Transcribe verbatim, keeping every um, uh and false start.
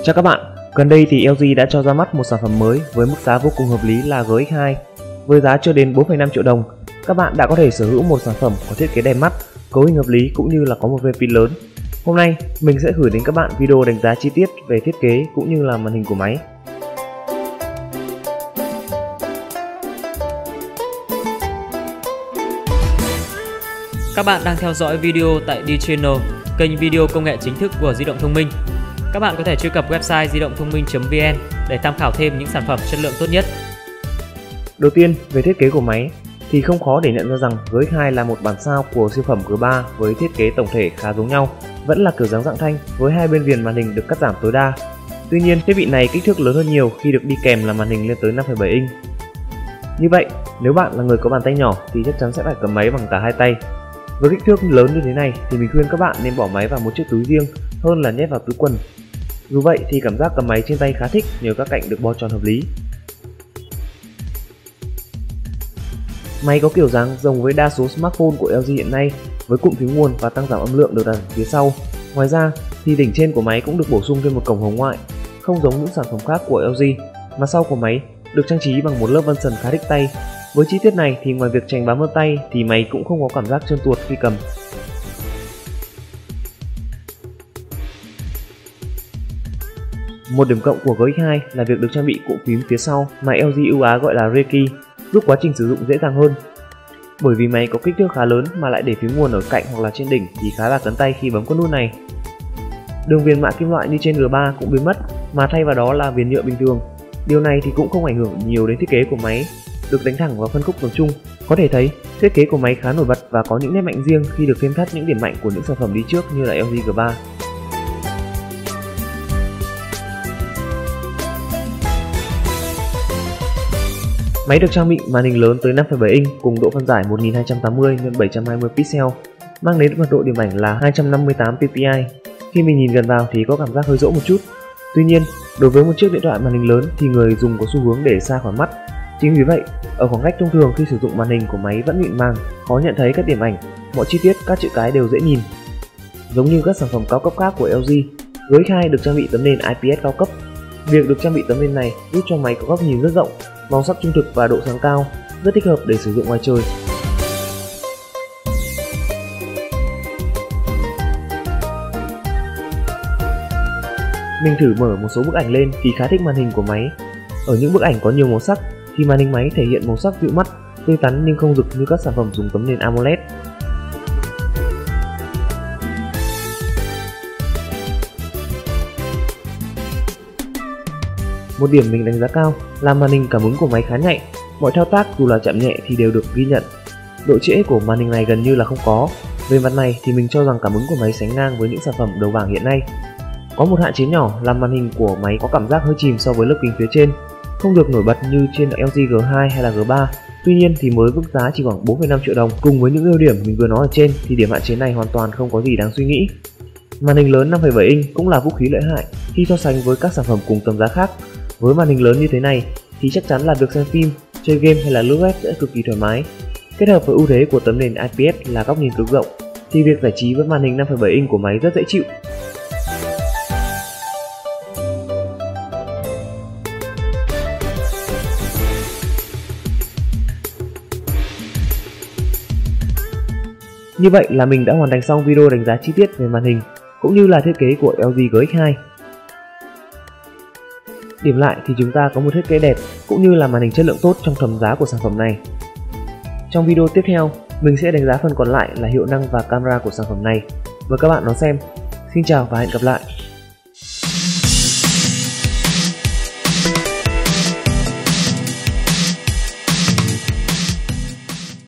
Chào các bạn, gần đây thì lờ giê đã cho ra mắt một sản phẩm mới với mức giá vô cùng hợp lý là G X hai. Với giá chưa đến bốn phẩy năm triệu đồng, các bạn đã có thể sở hữu một sản phẩm có thiết kế đẹp mắt, cấu hình hợp lý cũng như là có một viên pin lớn. Hôm nay mình sẽ gửi đến các bạn video đánh giá chi tiết về thiết kế cũng như là màn hình của máy. Các bạn đang theo dõi video tại D Channel, kênh video công nghệ chính thức của di động thông minh. Các bạn có thể truy cập website di động thông minh chấm vn để tham khảo thêm những sản phẩm chất lượng tốt nhất. Đầu tiên, về thiết kế của máy thì không khó để nhận ra rằng G X hai là một bản sao của siêu phẩm G ba với thiết kế tổng thể khá giống nhau, vẫn là kiểu dáng dạng thanh với hai bên viền màn hình được cắt giảm tối đa. Tuy nhiên, thiết bị này kích thước lớn hơn nhiều khi được đi kèm là màn hình lên tới năm phẩy bảy inch. Như vậy, nếu bạn là người có bàn tay nhỏ thì chắc chắn sẽ phải cầm máy bằng cả hai tay. Với kích thước lớn như thế này thì mình khuyên các bạn nên bỏ máy vào một chiếc túi riêng hơn là nhét vào túi quần. Dù vậy thì cảm giác cầm máy trên tay khá thích nhờ các cạnh được bo tròn hợp lý. Máy có kiểu dáng giống với đa số smartphone của lờ giê hiện nay với cụm phím nguồn và tăng giảm âm lượng được đặt phía sau. Ngoài ra thì đỉnh trên của máy cũng được bổ sung thêm một cổng hồng ngoại, không giống những sản phẩm khác của lờ giê, mà sau của máy được trang trí bằng một lớp vân sần khá thích tay. Với chi tiết này thì ngoài việc tránh bám vào tay thì máy cũng không có cảm giác trơn tuột khi cầm. Một điểm cộng của G X hai là việc được trang bị cụm phím phía sau mà lờ giê ưu ái gọi là Rear Key, giúp quá trình sử dụng dễ dàng hơn. Bởi vì máy có kích thước khá lớn mà lại để phím nguồn ở cạnh hoặc là trên đỉnh thì khá là cấn tay khi bấm con nút này. Đường viền mạ kim loại như trên G ba cũng biến mất mà thay vào đó là viền nhựa bình thường. Điều này thì cũng không ảnh hưởng nhiều đến thiết kế của máy, được đánh thẳng vào phân khúc tầm trung. Có thể thấy thiết kế của máy khá nổi bật và có những nét mạnh riêng khi được thêm thắt những điểm mạnh của những sản phẩm đi trước như là lờ giê G ba. Máy được trang bị màn hình lớn tới năm phẩy bảy inch cùng độ phân giải một nghìn hai trăm tám mươi nhân bảy trăm hai mươi pixel, mang đến mật độ điểm ảnh là hai trăm năm mươi tám ppi. Khi mình nhìn gần vào thì có cảm giác hơi rỗ một chút. Tuy nhiên, đối với một chiếc điện thoại màn hình lớn thì người dùng có xu hướng để xa khỏi mắt. Chính vì vậy, ở khoảng cách thông thường khi sử dụng màn hình của máy vẫn mịn màng, khó nhận thấy các điểm ảnh, mọi chi tiết các chữ cái đều dễ nhìn. Giống như các sản phẩm cao cấp khác của lờ giê, G X hai được trang bị tấm nền I P S cao cấp. Việc được trang bị tấm nền này giúp cho máy có góc nhìn rất rộng, màu sắc trung thực và độ sáng cao, rất thích hợp để sử dụng ngoài trời. Mình thử mở một số bức ảnh lên thì khá thích màn hình của máy. Ở những bức ảnh có nhiều màu sắc thì màn hình máy thể hiện màu sắc dịu mắt, tươi tắn nhưng không rực như các sản phẩm dùng tấm nền AMOLED. Một điểm mình đánh giá cao là màn hình cảm ứng của máy khá nhạy, mọi thao tác dù là chạm nhẹ thì đều được ghi nhận. Độ trễ của màn hình này gần như là không có. Về mặt này thì mình cho rằng cảm ứng của máy sánh ngang với những sản phẩm đầu bảng hiện nay. Có một hạn chế nhỏ là màn hình của máy có cảm giác hơi chìm so với lớp kính phía trên, không được nổi bật như trên lờ giê G hai hay là G ba. Tuy nhiên thì mới mức giá chỉ khoảng bốn phẩy năm triệu đồng, cùng với những ưu điểm mình vừa nói ở trên thì điểm hạn chế này hoàn toàn không có gì đáng suy nghĩ. Màn hình lớn năm phẩy bảy inch cũng là vũ khí lợi hại khi so sánh với các sản phẩm cùng tầm giá khác. Với màn hình lớn như thế này thì chắc chắn là việc xem phim, chơi game hay là lướt web sẽ cực kỳ thoải mái. Kết hợp với ưu thế của tấm nền I P S là góc nhìn cực rộng thì việc giải trí với màn hình năm phẩy bảy inch của máy rất dễ chịu. Như vậy là mình đã hoàn thành xong video đánh giá chi tiết về màn hình cũng như là thiết kế của lờ giê G X hai. Điểm lại thì chúng ta có một thiết kế đẹp cũng như là màn hình chất lượng tốt trong tầm giá của sản phẩm này. Trong video tiếp theo, mình sẽ đánh giá phần còn lại là hiệu năng và camera của sản phẩm này. Mời các bạn đón xem. Xin chào và hẹn gặp lại.